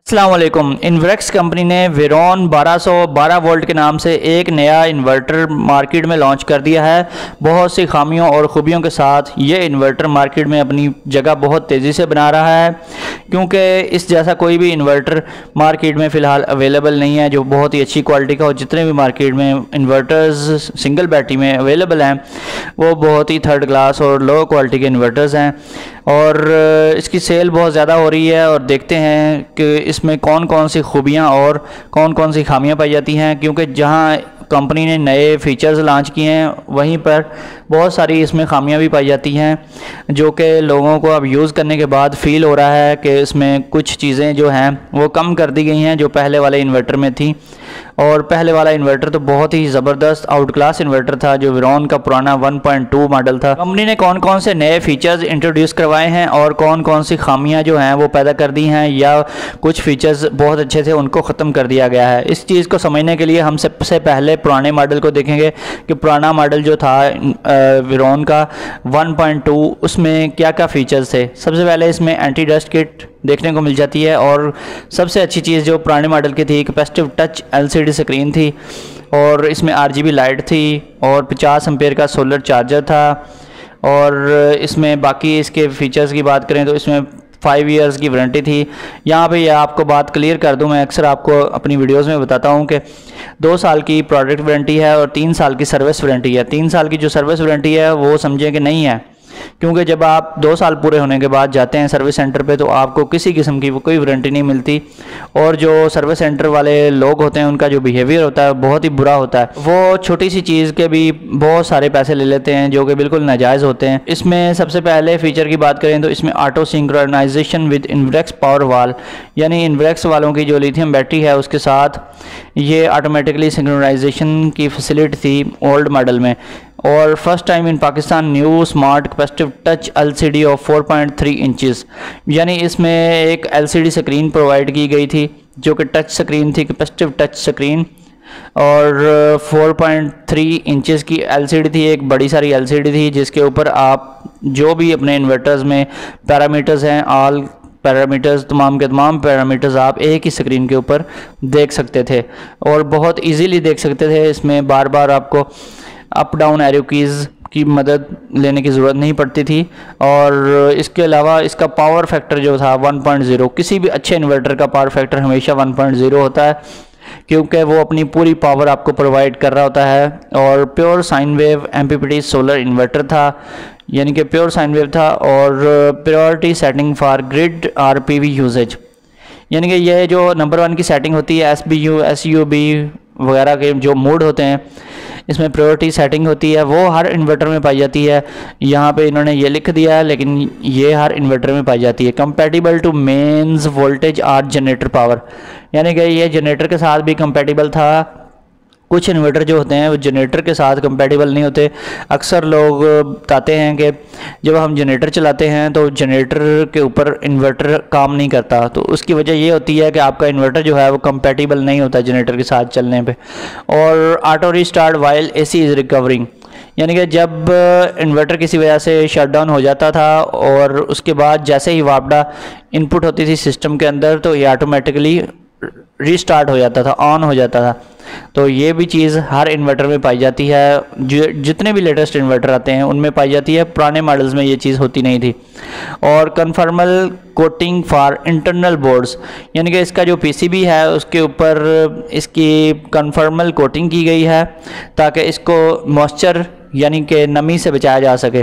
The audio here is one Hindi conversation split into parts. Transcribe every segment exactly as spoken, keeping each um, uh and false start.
अस्सलाम वालेकुम। इन्वर्क्स कंपनी ने वेरॉन बारह सौ बारह वोल्ट के नाम से एक नया इन्वर्टर मार्केट में लॉन्च कर दिया है। बहुत सी खामियों और ख़ूबियों के साथ ये इन्वर्टर मार्केट में अपनी जगह बहुत तेज़ी से बना रहा है, क्योंकि इस जैसा कोई भी इन्वर्टर मार्केट में फ़िलहाल अवेलेबल नहीं है जो बहुत ही अच्छी क्वालिटी का हो। जितने भी मार्केट में इन्वर्टर्स सिंगल बैटरी में अवेलेबल हैं वो बहुत ही थर्ड क्लास और लो क्वालिटी के इन्वर्टर्स हैं, और इसकी सेल बहुत ज़्यादा हो रही है। और देखते हैं कि इसमें कौन कौन सी खूबियाँ और कौन कौन सी खामियाँ पाई जाती हैं, क्योंकि जहाँ कंपनी ने नए फीचर्स लॉन्च किए हैं वहीं पर बहुत सारी इसमें खामियां भी पाई जाती हैं, जो कि लोगों को अब यूज़ करने के बाद फ़ील हो रहा है कि इसमें कुछ चीज़ें जो हैं वो कम कर दी गई हैं जो पहले वाले इन्वर्टर में थी। और पहले वाला इन्वर्टर तो बहुत ही ज़बरदस्त आउट क्लास इन्वर्टर था जो वेरॉन का पुराना वन पॉइंट टू मॉडल था। कंपनी ने कौन कौन से नए फीचर्स इंट्रोड्यूस करवाए हैं और कौन कौन सी खामियां जो हैं वो पैदा कर दी हैं, या कुछ फीचर्स बहुत अच्छे थे उनको ख़त्म कर दिया गया है। इस चीज़ को समझने के लिए हम सबसे पहले पुराने मॉडल को देखेंगे कि पुराना मॉडल जो था वेरॉन का वन पॉइंट टू उसमें क्या क्या फ़ीचर्स थे। सबसे पहले इसमें एंटी डस्ट किट देखने को मिल जाती है, और सबसे अच्छी चीज़ जो पुराने मॉडल की थी कैपेसिटिव टच एलसीडी स्क्रीन थी, और इसमें आरजीबी लाइट थी, और पचास एम्पेयर का सोलर चार्जर था। और इसमें बाकी इसके फीचर्स की बात करें तो इसमें फाइव इयर्स की वारंटी थी। यहाँ पे यह आपको बात क्लियर कर दूँ, मैं अक्सर आपको अपनी वीडियोस में बताता हूँ कि दो साल की प्रोडक्ट वारंटी है और तीन साल की सर्विस वारंटी है। तीन साल की जो सर्विस वारंटी है वो समझें कि नहीं है, क्योंकि जब आप दो साल पूरे होने के बाद जाते हैं सर्विस सेंटर पे तो आपको किसी किस्म की कोई वारंटी नहीं मिलती, और जो सर्विस सेंटर वाले लोग होते हैं उनका जो बिहेवियर होता है बहुत ही बुरा होता है। वो छोटी सी चीज़ के भी बहुत सारे पैसे ले लेते हैं जो कि बिल्कुल नाजायज़ होते हैं। इसमें सबसे पहले फ़ीचर की बात करें तो इसमें auto synchronization with Inverex power wall, यानी इन्वर्क्स वालों की जो लिथियम बैटरी है उसके साथ ये ऑटोमेटिकली सिंक्रोनाइजेशन की फैसिलिटी थी ओल्ड मॉडल में। और first time in Pakistan new smart capacitive touch LCD of four point three inches, यानी इसमें एक एलसीडी स्क्रीन प्रोवाइड की गई थी जो कि टच स्क्रीन थी, कैपेसिटिव टच स्क्रीन, और फोर पॉइंट थ्री इंचेस की एलसीडी थी, एक बड़ी सारी एलसीडी थी जिसके ऊपर आप जो भी अपने इन्वर्टर्स में पैरामीटर्स हैं ऑल पैरामीटर्स तमाम के तमाम पैरामीटर्स आप एक ही स्क्रीन के ऊपर देख सकते थे, और बहुत इजीली देख सकते थे। इसमें बार बार आपको अप डाउन एरो कीज़ की मदद लेने की ज़रूरत नहीं पड़ती थी। और इसके अलावा इसका पावर फैक्टर जो था वन पॉइंट ज़ीरो, किसी भी अच्छे इन्वर्टर का पावर फैक्टर हमेशा वन पॉइंट ज़ीरो होता है, क्योंकि वो अपनी पूरी पावर आपको प्रोवाइड कर रहा होता है। और pure sine wave MPPT solar inverter था, यानी कि प्योर साइन वेव था, और priority setting for grid or P V usages, यानी कि ये जो नंबर वन की सेटिंग होती है S B U S U B वगैरह के जो मोड होते हैं इसमें प्रायोरिटी सेटिंग होती है, वो हर इन्वर्टर में पाई जाती है। यहाँ पे इन्होंने ये लिख दिया है लेकिन ये हर इन्वर्टर में पाई जाती है। Compatible to mains voltage or generator power, यानी कि ये जनरेटर के साथ भी कंपैटिबल था। कुछ इन्वर्टर जो होते हैं वो जनरेटर के साथ कंपैटिबल नहीं होते। अक्सर लोग बताते हैं कि जब हम जनरेटर चलाते हैं तो जनरेटर के ऊपर इन्वर्टर काम नहीं करता, तो उसकी वजह ये होती है कि आपका इन्वर्टर जो है वो कंपैटिबल नहीं होता जनरेटर के साथ चलने पे। और auto restart while AC is recovering, यानी कि जब इन्वर्टर किसी वजह से शट डाउन हो जाता था और उसके बाद जैसे ही वापडा इनपुट होती थी सिस्टम के अंदर तो ये ऑटोमेटिकली रीस्टार्ट हो जाता था, ऑन हो जाता था। तो ये भी चीज़ हर इन्वर्टर में पाई जाती है, जितने भी लेटेस्ट इन्वर्टर आते हैं उनमें पाई जाती है। पुराने मॉडल्स में ये चीज़ होती नहीं थी। और conformal coating for internal boards, यानी कि इसका जो पीसीबी है उसके ऊपर इसकी कन्फर्मल कोटिंग की गई है ताकि इसको मॉइस्चर यानी कि नमी से बचाया जा सके।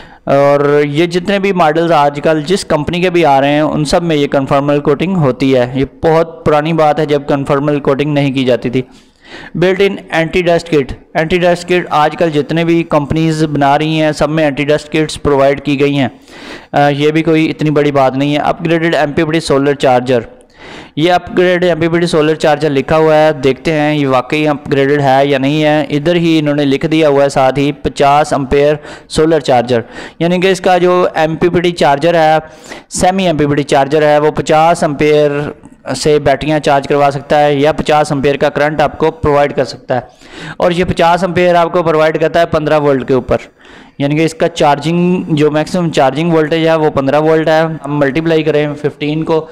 और ये जितने भी मॉडल्स आजकल जिस कंपनी के भी आ रहे हैं उन सब में ये कन्फर्मल कोटिंग होती है। ये बहुत पुरानी बात है जब कन्फर्मल कोटिंग नहीं की जाती थी। Built in anti dust kit, anti dust kit आजकल जितने भी कंपनीज बना रही हैं सब में एंटी डस्ट किट्स प्रोवाइड की गई हैं, ये भी कोई इतनी बड़ी बात नहीं है। अपग्रेडेड एमपीपीटी सोलर चार्जर, ये अपग्रेड एमपीपीटी सोलर चार्जर लिखा हुआ है, देखते हैं ये वाकई अपग्रेडेड है या नहीं है। इधर ही इन्होंने लिख दिया हुआ है साथ ही पचास एम्पेयर सोलर चार्जर, यानी कि इसका जो एमपीपीटी चार्जर है सेमी एमपीपीटी चार्जर है वो पचास एम्पेयर से बैटरियां चार्ज करवा सकता है या पचास एम्पेयर का करंट आपको प्रोवाइड कर सकता है। और ये पचास एम्पेयर आपको प्रोवाइड करता है पंद्रह वोल्ट के ऊपर, यानी कि इसका चार्जिंग जो मैक्सिमम चार्जिंग वोल्टेज है वो पंद्रह वोल्ट है। हम मल्टीप्लाई करें फिफ्टीन को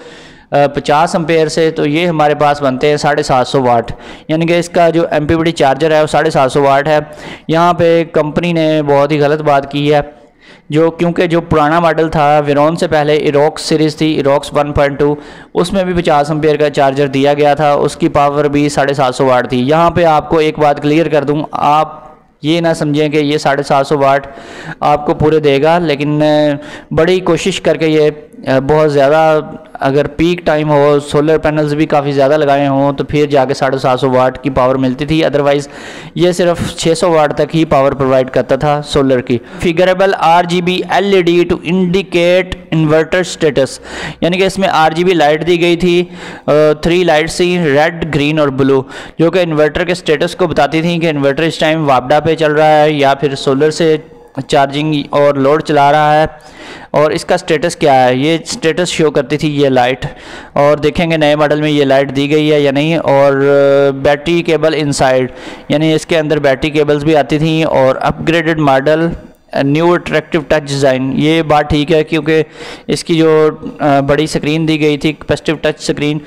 पचास एम्पेयर से, तो ये हमारे पास बनते हैं साढ़े सात सौ वाट, यानी कि इसका जो M P P T charger है वो साढ़े सात सौ वाट है। यहाँ पे कंपनी ने बहुत ही गलत बात की है, जो क्योंकि जो पुराना मॉडल था वेरॉन से पहले इरोक्स सीरीज़ थी, इरोक्स वन पॉइंट टू, उसमें भी पचास एम्पेयर का चार्जर दिया गया था, उसकी पावर भी साढ़े सात सौ वाट थी। यहाँ पे आपको एक बात क्लियर कर दूँ, आप ये ना समझें कि ये साढ़े सात सौ वाट आपको पूरे देगा, लेकिन बड़ी कोशिश करके ये बहुत ज़्यादा, अगर पीक टाइम हो, सोलर पैनल्स भी काफ़ी ज़्यादा लगाए हों, तो फिर जाके साढ़े सात सौ वाट की पावर मिलती थी। अदरवाइज़ ये सिर्फ छः सौ वाट तक ही पावर प्रोवाइड करता था सोलर की। Figurable R G B L E D to indicate inverter status, यानी कि इसमें आर जी बी लाइट दी गई थी, थ्री लाइट्स थी, रेड, ग्रीन और ब्लू, जो कि इन्वर्टर के स्टेटस को बताती थी कि इन्वर्टर इस टाइम वापडा पे चल रहा है या फिर सोलर से चार्जिंग और लोड चला रहा है, और इसका स्टेटस क्या है, ये स्टेटस शो करती थी ये लाइट। और देखेंगे नए मॉडल में ये लाइट दी गई है या नहीं। और बैटरी केबल इनसाइड, यानी इसके अंदर बैटरी केबल्स भी आती थी। और upgraded model, new attractive touch design, ये बात ठीक है क्योंकि इसकी जो बड़ी स्क्रीन दी गई थी, कैपेसिटिव टच स्क्रीन,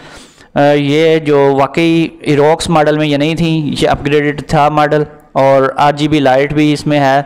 ये जो वाकई इरोक्स मॉडल में ये नहीं थी, ये अपग्रेडेड था मॉडल। और आर जी बी लाइट भी इसमें है।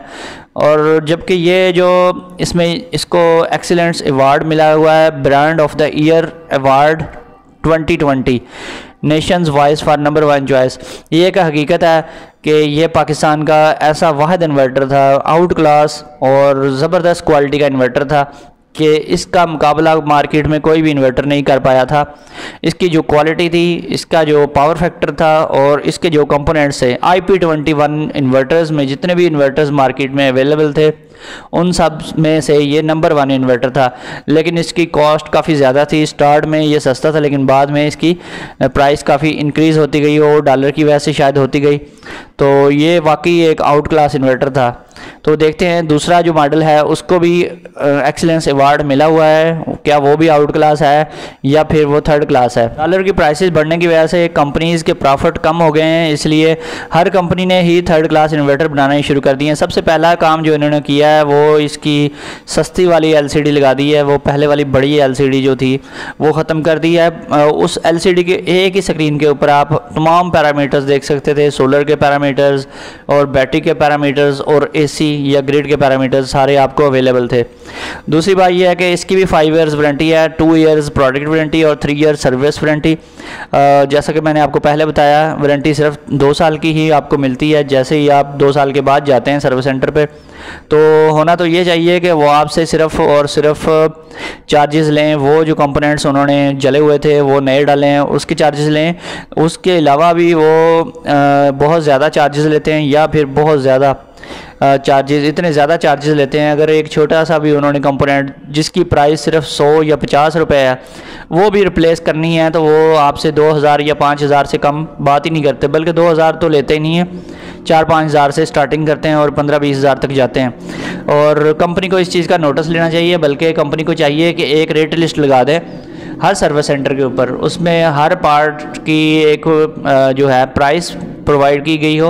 और जबकि ये जो इसमें इसको एक्सीलेंस अवार्ड मिला हुआ है, brand of the year award twenty twenty, nations voice for number one choice. ये एक हकीकत है कि ये पाकिस्तान का ऐसा वाहिद इन्वर्टर था, आउट क्लास और ज़बरदस्त क्वालिटी का इन्वर्टर था कि इसका मुकाबला मार्केट में कोई भी इन्वर्टर नहीं कर पाया था। इसकी जो क्वालिटी थी, इसका जो पावर फैक्टर था और इसके जो कंपोनेंट्स थे, I P twenty one inverters में जितने भी इन्वर्टर्स मार्केट में अवेलेबल थे उन सब में से ये नंबर वन इन्वर्टर था। लेकिन इसकी कॉस्ट काफ़ी ज़्यादा थी। स्टार्ट में ये सस्ता था, लेकिन बाद में इसकी प्राइस काफ़ी इंक्रीज़ होती गई और डॉलर की वजह से शायद होती गई। तो ये वाकई एक आउट क्लास इन्वर्टर था। तो देखते हैं दूसरा जो मॉडल है उसको भी एक्सीलेंस अवार्ड मिला हुआ है, क्या वो भी आउट क्लास है या फिर वो थर्ड क्लास है। डॉलर की प्राइसेस बढ़ने की वजह से कंपनीज़ के प्रॉफिट कम हो गए हैं, इसलिए हर कंपनी ने ही थर्ड क्लास इन्वर्टर बनाना ही शुरू कर दिए हैं। सबसे पहला काम जो इन्होंने किया है वो इसकी सस्ती वाली एलसीडी लगा दी है। वो पहले वाली बड़ी एलसीडी जो थी वो ख़त्म कर दी है। उस एलसीडी के एक ही स्क्रीन के ऊपर आप तमाम पैरामीटर्स देख सकते थे, सोलर के पैरामीटर्स और बैटरी के पैरामीटर्स और एसी या ग्रिड के पैरामीटर्स सारे आपको अवेलेबल थे। दूसरी बात यह है कि इसकी भी फाइव इयर्स वारंटी है, टू इयर्स प्रोडक्ट वारंटी और थ्री इयर्स सर्विस वारंटी। जैसा कि मैंने आपको पहले बताया, वारंटी सिर्फ दो साल की ही आपको मिलती है। जैसे ही आप दो साल के बाद जाते हैं सर्विस सेंटर पे, तो होना तो ये चाहिए कि वो आपसे सिर्फ और सिर्फ चार्जेस लें, वो जो कंपोनेंट्स उन्होंने जले हुए थे वो नए डालें उसके चार्जेस लें। उसके अलावा भी वो बहुत ज़्यादा चार्जेस लेते हैं या फिर बहुत ज़्यादा चार्जेस, इतने ज़्यादा चार्जेस लेते हैं। अगर एक छोटा सा भी उन्होंने कंपोनेंट जिसकी प्राइस सिर्फ सौ या पचास रुपए है वो भी रिप्लेस करनी है, तो वो आपसे दो हज़ार या पाँच हज़ार से कम बात ही नहीं करते, बल्कि दो हज़ार तो लेते ही नहीं है, चार पाँच हज़ार से स्टार्टिंग करते हैं और पंद्रह बीस हज़ार तक जाते हैं। और कंपनी को इस चीज़ का नोटिस लेना चाहिए, बल्कि कंपनी को चाहिए कि एक रेट लिस्ट लगा दें हर सर्विस सेंटर के ऊपर, उसमें हर पार्ट की एक जो है प्राइस प्रोवाइड की गई हो,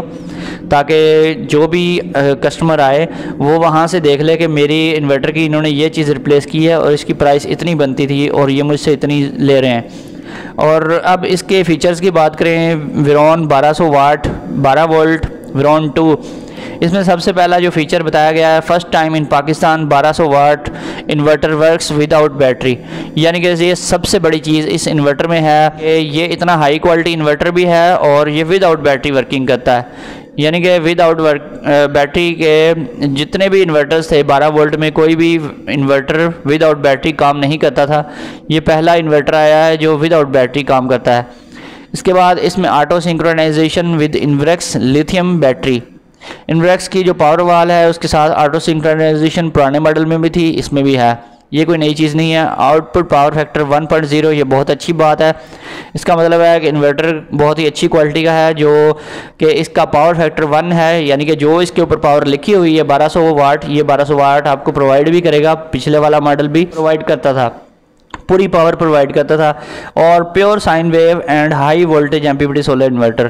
ताकि जो भी कस्टमर आए वो वहाँ से देख ले कि मेरी इन्वर्टर की इन्होंने ये चीज़ रिप्लेस की है और इसकी प्राइस इतनी बनती थी और ये मुझसे इतनी ले रहे हैं। और अब इसके फ़ीचर्स की बात करें, वेरॉन बारह सौ वाट बारह वोल्ट वेरॉन टू, इसमें सबसे पहला जो फीचर बताया गया है, फर्स्ट टाइम इन पाकिस्तान बारह सौ watt inverter works without battery, यानी कि ये सबसे बड़ी चीज़ इस इन्वर्टर में है कि ये इतना हाई क्वालिटी इन्वर्टर भी है और ये विदाउट बैटरी वर्किंग करता है। यानी कि विदाउट वर्क बैटरी के जितने भी इन्वर्टर्स थे बारह वोल्ट में, कोई भी इन्वर्टर विदाउट बैटरी काम नहीं करता था। ये पहला इन्वर्टर आया है जो विदाउट बैटरी काम करता है। इसके बाद इसमें auto synchronization with Inverex lithium battery, Inverex की जो पावर वाल है उसके साथ ऑटो सिंक्रोनाइजेशन पुराने मॉडल में भी थी, इसमें भी है, ये कोई नई चीज़ नहीं है। Output power factor one point zero, ये बहुत अच्छी बात है। इसका मतलब है कि इन्वर्टर बहुत ही अच्छी क्वालिटी का है, जो कि इसका पावर फैक्टर वन है, यानी कि जो इसके ऊपर पावर लिखी हुई है बारह सौ वाट, ये बारह सौ वाट आपको प्रोवाइड भी करेगा। पिछले वाला मॉडल भी प्रोवाइड करता था, पूरी पावर प्रोवाइड करता था। और pure sine wave and high voltage M P P T solar inverter,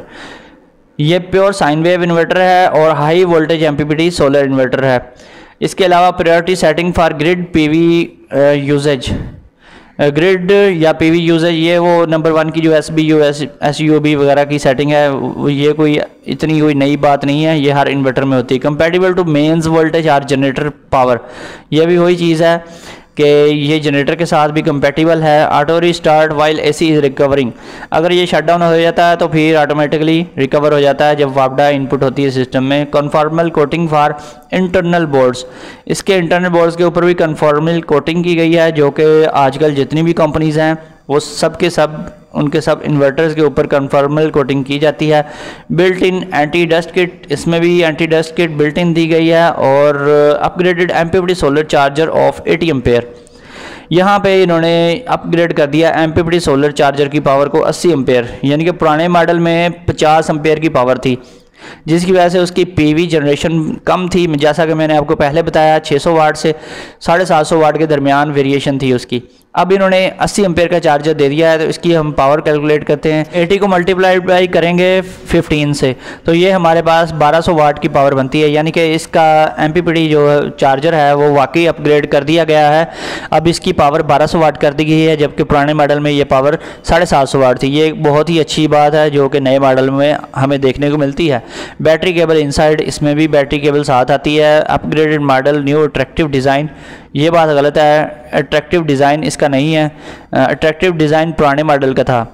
ये प्योर साइन वेव इन्वर्टर है और high voltage M P P T solar inverter है। इसके अलावा priority setting for grid PV usages, grid या पीवी यूजेज, ये वो नंबर वन की जो S B U S S U B वगैरह की सेटिंग है, ये कोई इतनी कोई नई बात नहीं है, ये हर इन्वर्टर में होती है। Compatible to mains voltage or generator power, ये भी वही चीज़ है कि ये जनरेटर के साथ भी कंपैटिबल है। Auto restart while AC is recovering, अगर ये शट डाउन हो जाता है तो फिर ऑटोमेटिकली रिकवर हो जाता है जब वापडा इनपुट होती है सिस्टम में। Conformal coating for internal boards, इसके इंटरनल बोर्ड्स के ऊपर भी कन्फॉर्मल कोटिंग की गई है, जो कि आजकल जितनी भी कंपनीज़ हैं वो सब के सब उनके सब इन्वर्टर्स के ऊपर कन्फॉर्मल कोटिंग की जाती है। Built in anti dust kit, इसमें भी anti dust kit built in दी गई है। और upgraded MPPT solar charger of eighty ampere, यहाँ पे इन्होंने अपग्रेड कर दिया एमपीपीटी सोलर चार्जर की पावर को अस्सी एम्पेयर, यानी कि पुराने मॉडल में पचास एम्पेयर की पावर थी, जिसकी वजह से उसकी पीवी जनरेशन कम थी। जैसा कि मैंने आपको पहले बताया छह सौ वाट से साढ़े सात सौ वाट के दरमियान वेरिएशन थी उसकी। अब इन्होंने अस्सी एम्पेयर का चार्जर दे दिया है, तो इसकी हम पावर कैलकुलेट करते हैं। अस्सी को मल्टीप्लाई बाई करेंगे पंद्रह से, तो ये हमारे पास बारह सौ वाट की पावर बनती है, यानी कि इसका एमपीपीटी जो चार्जर है वो वाकई अपग्रेड कर दिया गया है। अब इसकी पावर बारह सौ वाट कर दी गई है, जबकि पुराने मॉडल में ये पावर साढ़े सात सौ वाट थी। ये एक बहुत ही अच्छी बात है जो कि नए मॉडल में हमें देखने को मिलती है। बैटरी केबल इनसाइड, इसमें भी बैटरी केबल साथ आती है। Upgraded model, new attractive design, ये बात गलत है, अट्रैक्टिव डिज़ाइन इसका नहीं है। अट्रैक्टिव डिज़ाइन पुराने मॉडल का था।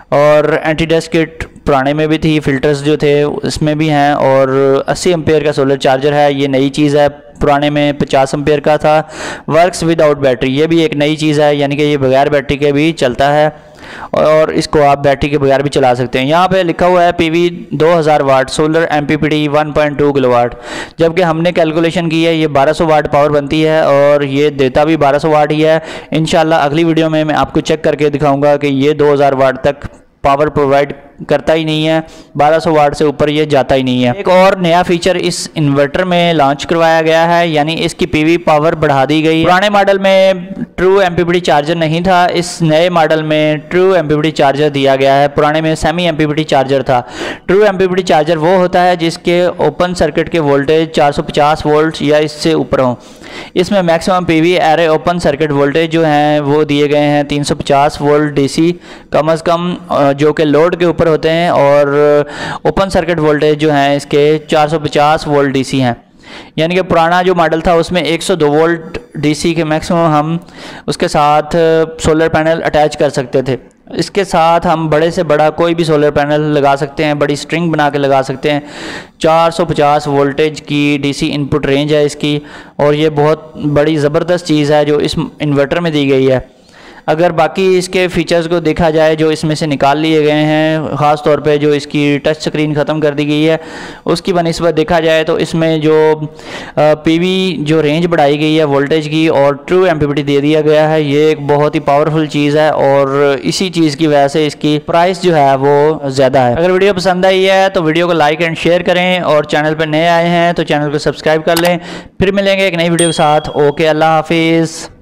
और एंटी डस्ट किट पुराने में भी थी, फिल्टर्स जो थे इसमें भी हैं। और अस्सी एम्पेयर का सोलर चार्जर है, ये नई चीज़ है, पुराने में पचास एम्पेयर का था। वर्क्स विदाउट बैटरी, ये भी एक नई चीज़ है, यानी कि ये बगैर बैटरी के भी चलता है और इसको आप बैटरी के बगैर भी चला सकते हैं। यहाँ पे लिखा हुआ है पीवी दो हज़ार watt, solar MPPT one point two kilowatt, जबकि हमने कैलकुलेशन की है ये बारह सौ वाट पावर बनती है और ये देता भी बारह सौ वाट ही है। इंशाल्लाह अगली वीडियो में मैं आपको चेक करके दिखाऊंगा कि ये दो हज़ार वाट तक पावर प्रोवाइड करता ही नहीं है, बारह सौ वाट से ऊपर ये जाता ही नहीं है। एक और नया फीचर इस इन्वर्टर में लॉन्च करवाया गया है, यानी इसकी पीवी पावर बढ़ा दी गई। पुराने मॉडल में ट्रू एमपीपीटी चार्जर नहीं था, इस नए मॉडल में ट्रू एमपीपीटी चार्जर दिया गया है। पुराने में सेमी एमपीपीटी चार्जर था। ट्रू एमपीपीटी चार्जर वो होता है जिसके ओपन सर्किट के वोल्टेज चार सौ पचास वोल्ट या इससे ऊपर हों। इसमें maximum PV array open circuit voltage जो हैं वो दिए गए हैं तीन सौ पचास वोल्ट डीसी कम अज़ कम, जो कि लोड के ऊपर होते हैं। और ओपन सर्किट वोल्टेज जो हैं इसके चार सौ पचास वोल्ट डीसी हैं, यानी कि पुराना जो मॉडल था उसमें एक सौ दो वोल्ट डीसी के मैक्सिमम हम उसके साथ सोलर पैनल अटैच कर सकते थे। इसके साथ हम बड़े से बड़ा कोई भी सोलर पैनल लगा सकते हैं, बड़ी स्ट्रिंग बना के लगा सकते हैं। चार सौ पचास वोल्टेज की डीसी इनपुट रेंज है इसकी, और ये बहुत बड़ी ज़बरदस्त चीज़ है जो इस इन्वर्टर में दी गई है। अगर बाकी इसके फीचर्स को देखा जाए जो इसमें से निकाल लिए गए हैं, ख़ास तौर पे जो इसकी टच स्क्रीन ख़त्म कर दी गई है, उसकी बनिस्बत देखा जाए तो इसमें जो पीवी जो रेंज बढ़ाई गई है वोल्टेज की और ट्रू एमपीपीटी दे दिया गया है, ये एक बहुत ही पावरफुल चीज़ है और इसी चीज़ की वजह से इसकी प्राइस जो है वो ज़्यादा है। अगर वीडियो पसंद आई है तो वीडियो को लाइक एंड शेयर करें, और चैनल पर नए आए हैं तो चैनल को सब्सक्राइब कर लें। फिर मिलेंगे एक नई वीडियो के साथ। ओके, अल्लाह हाफिज़।